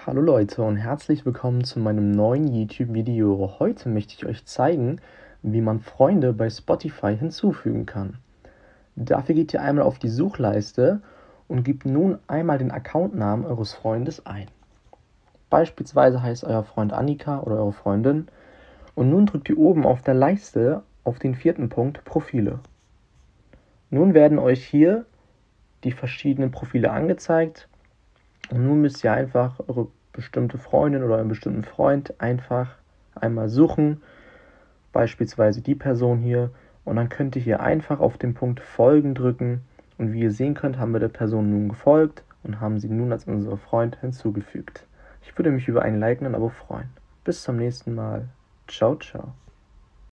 Hallo Leute und herzlich willkommen zu meinem neuen YouTube-Video. Heute möchte ich euch zeigen, wie man Freunde bei Spotify hinzufügen kann. Dafür geht ihr einmal auf die Suchleiste und gebt nun einmal den Accountnamen eures Freundes ein. Beispielsweise heißt euer Freund Annika oder eure Freundin und nun drückt ihr oben auf der Leiste auf den vierten Punkt Profile. Nun werden euch hier die verschiedenen Profile angezeigt. Und nun müsst ihr einfach eure bestimmte Freundin oder einen bestimmten Freund einfach einmal suchen, beispielsweise die Person hier, und dann könnt ihr hier einfach auf den Punkt Folgen drücken und wie ihr sehen könnt, haben wir der Person nun gefolgt und haben sie nun als unsere Freund hinzugefügt. Ich würde mich über ein Like und ein Abo freuen. Bis zum nächsten Mal. Ciao, ciao.